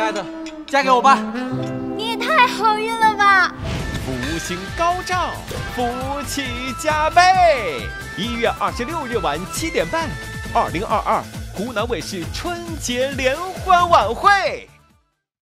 爱的，嫁给我吧！ 你也太好运了吧！ 福星高照，福气加倍。1月26日晚7点半，2022湖南卫视春节联欢晚会。